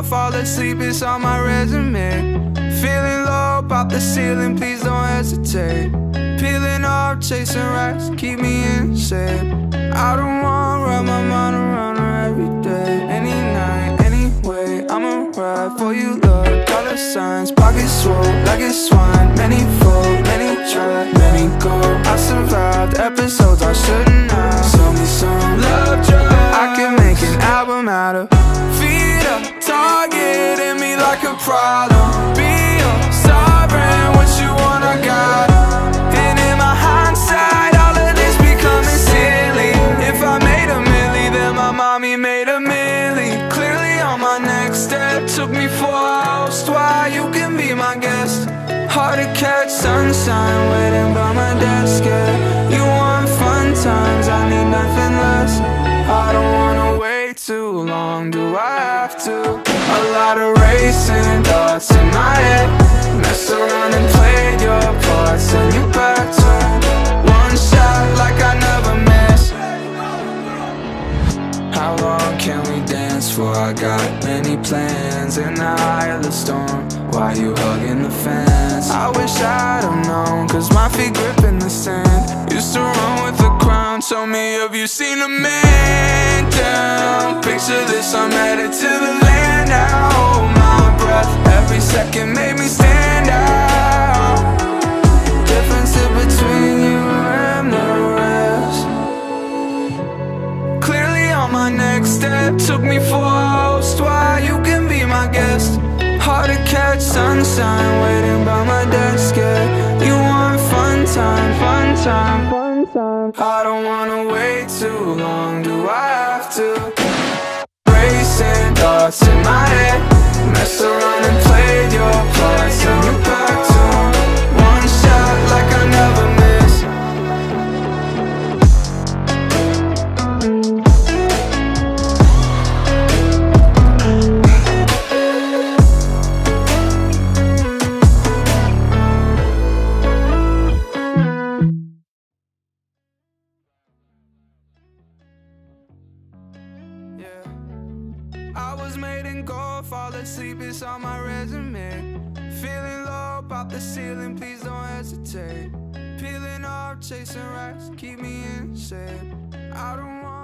fall asleep, it's on my resume. Feeling low, pop the ceiling, please don't hesitate. Peeling up, chasing racks, keep me in shape. I don't wanna wrap my mind around her every day. Any night, anyway, I'ma ride for you, love. Dollar signs, pockets swole like it's swine. Many fold, many try, many go. I survived episodes I shouldn't have. Show me some love drive. I can make an album out of feet up, targeting me like a problem. Be a sovereign, what you want I got. And in my hindsight, all of this becoming silly. If I made a milli, then my mommy made a milli. Clearly on my next step, took me 4 hours. Why you can be my guest. Hard to catch sunshine, waiting by my desk, yeah. You want fun times, I need nothing less. I don't wanna wait too long, do I have to? A lot of racing thoughts in my head. Mess around and played your part, send you back to one shot like I never miss. How long can we dance for? I got many plans in the eye of the storm. Why you hugging the fence? I wish I'd have known, cause my feet gripping the sand. Used to run with the crown, show me have you seen a man down? Picture this, I'm headed to the land now. Hold my breath, every second made me stand out. Difference in between you and the rest. Clearly on my next step, took me 4 hours. Why you can be my guest. Hard to catch sunshine, waiting by my desk, yeah. You want fun time, fun time, fun time. I don't wanna wait too long, do I have to? Racing thoughts in my head. Mess around and played your part, send you back to one shot like I never miss. I was made in gold, fall asleep, it's on my resume. Feeling low, pop the ceiling, please don't hesitate. Peeling up, chasing racks, keep me in shape. I don't want